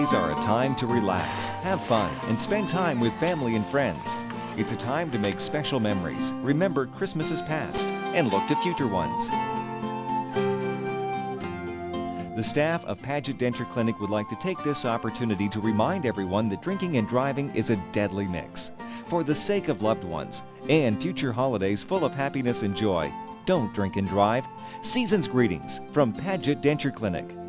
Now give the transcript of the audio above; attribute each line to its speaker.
Speaker 1: holidays are a time to relax, have fun, and spend time with family and friends. It's a time to make special memories, remember Christmases past, and look to future ones. The staff of Paget Denture Clinic would like to take this opportunity to remind everyone that drinking and driving is a deadly mix. For the sake of loved ones and future holidays full of happiness and joy, don't drink and drive. Season's greetings from Paget Denture Clinic.